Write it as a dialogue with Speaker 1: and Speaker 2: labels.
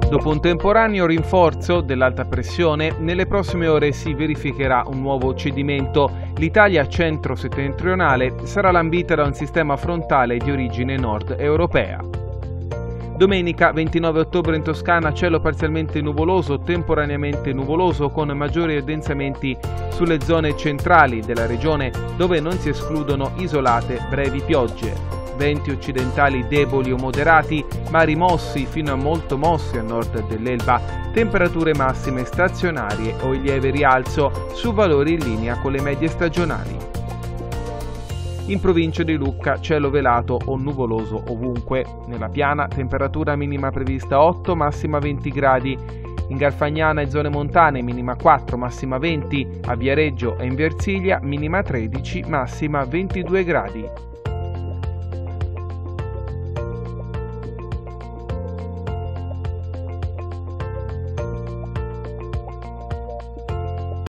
Speaker 1: Dopo un temporaneo rinforzo dell'alta pressione, nelle prossime ore si verificherà un nuovo cedimento. L'Italia centro-settentrionale sarà lambita da un sistema frontale di origine nord europea. Domenica 29 ottobre in Toscana cielo parzialmente nuvoloso, temporaneamente nuvoloso con maggiori addensamenti sulle zone centrali della regione dove non si escludono isolate brevi piogge. Venti occidentali deboli o moderati, ma rimossi fino a molto mossi a nord dell'Elba, temperature massime stazionarie o in lieve rialzo su valori in linea con le medie stagionali. In provincia di Lucca cielo velato o nuvoloso ovunque, nella Piana temperatura minima prevista 8, massima 20 gradi, in Garfagnana e zone montane minima 4, massima 20, a Viareggio e in Versilia minima 13, massima 22 gradi.